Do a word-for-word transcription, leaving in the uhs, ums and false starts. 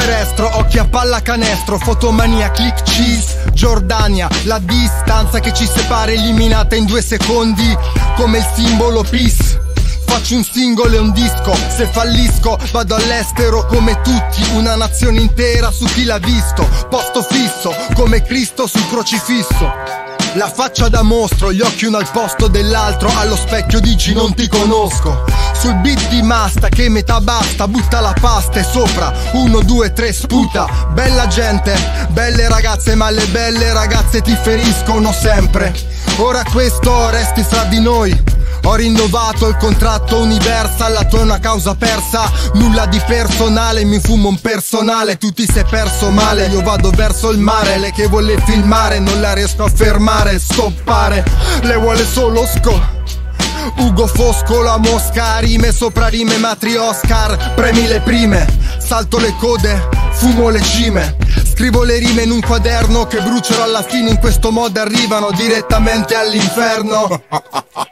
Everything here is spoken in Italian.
terrestro, occhi a pallacanestro, fotomania, click cheese, Giordania. La distanza che ci separa eliminata in due secondi, come il simbolo peace. Faccio un singolo e un disco, se fallisco vado all'estero come tutti, una nazione intera su chi l'ha visto, posto fisso come Cristo sul crocifisso. La faccia da mostro, gli occhi uno al posto dell'altro, allo specchio dici non ti conosco. Sul beat di Masta che metà basta, butta la pasta e sopra uno, due, tre sputa. Bella gente, belle ragazze, ma le belle ragazze ti feriscono sempre. Ora questo resti fra di noi. Ho rinnovato il contratto Universal, la tua è una causa persa, nulla di personale, mi fumo un personale, tu ti sei perso male, io vado verso il mare, lei che vuole filmare non la riesco a fermare, stoppare, lei vuole solo sco. Ugo Fosco, la mosca, rime sopra rime, matri Oscar, premi le prime, salto le code, fumo le cime, scrivo le rime in un quaderno che bruciano alla fine, in questo modo arrivano direttamente all'inferno.